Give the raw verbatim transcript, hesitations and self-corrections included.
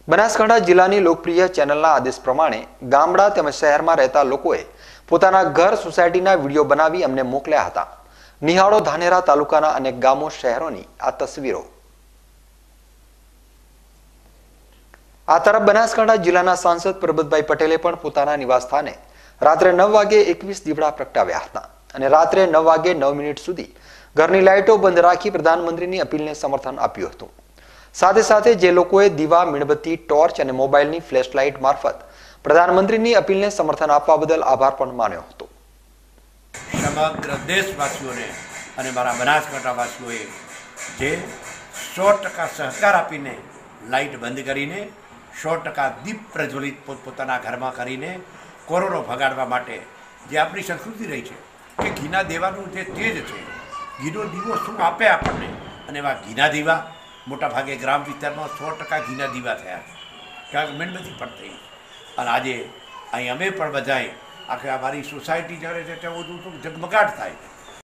બનાસકાંઠા જિલ્લાની લોકપ્રિય ચેનલના આદેશ પ્રમાણે ગામડા તેમજ શહેરમાં રહેતા લોકોએ પોતાના ઘર સોસાયટીના વિડીયો બનાવી અમને મોકલ્યા હતા. નિહાળો ધાનેરા તાલુકાના અનેક ગામો શહેરોની આ તસવીરો. આ તરફ બનાસકાંઠા જિલ્લાના સાંસદ પરબતભાઈ પટેલે પણ પોતાના નિવાસસ્થાને રાત્રે નવ વાગે એકવીસ દીવડા પ્રગટાવ્યા હતા અને રાત્રે નવ વાગે નવ મિનિટ સુધી ઘરની લાઇટો બંધ રાખી પ્રધાનમંત્રીની અપીલને સમર્થન આપ્યું હતું. સાથે સાથે જે લોકોએ દીવા, મીણબત્તી, ટોર્ચ અને મોબાઈલની ફ્લેશ લાઇટ મારફત પ્રધાનમંત્રીની અપીલને સમર્થન આપવા બદલ આભાર પણ માન્યો હતો. સમગ્ર દેશવાસીઓને અને મારા બનાસકાંઠાવાસીઓએ જે સો ટકા સહકાર આપીને લાઇટ બંધ કરીને સો ટકા દીપ પ્રજ્વલિત પોતપોતાના ઘરમાં કરીને કોરોનો ભગાડવા માટે જે આપણી સંસ્કૃતિ રહી છે કે ઘીના દેવાનું જે તેજ છે, ઘીનો દીવો શું આપે આપણને, અને એવા ઘીના દીવા મોટાભાગે ગ્રામ વિસ્તારમાં સો ટકા ઘીના દીવા થયા, કારણ કે મીણબત્તી પણ થઈ. અને આજે અહીં અમે પણ બધાએ આખે અમારી સોસાયટી જ્યારે છે ત્યાં બધું ઝગમગાટ થાય.